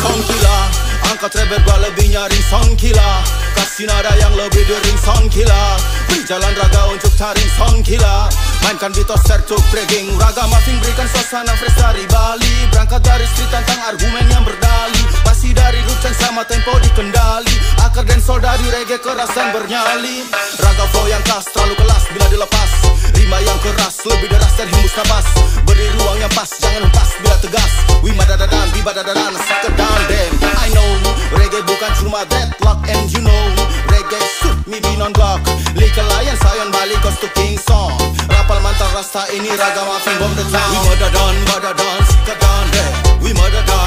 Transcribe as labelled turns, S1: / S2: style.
S1: songkila. Angkat reverb lebih nyaring songkila. Kasih nada yang lebih dering songkila. Berjalan raga untuk taring songkila. Mainkan beat sertuk breaking raga mafing, berikan suasana fresh dari Bali. Berangkat dari street tentang argumen yang berdali. Masih dari rucang sama tempo dikendali. Akar dan soul dari reggae keras dan bernyali. Raga flow yang khas terlalu kelas bila dilepas. Rima yang keras lebih deras dan hembus nafas. Beri ruang yang pas, jangan hempas bila tegas. Wima dadadan, biba dadadan, sekedar dan I know, reggae bukan cuma deadlock. And you know, reggae suit me be non-block. Lika layan sayon balik kos to king song. Rapal mantan rasta ini raga mafing bom the town. Wima dadan, badadan, sekedar dan Wima dadan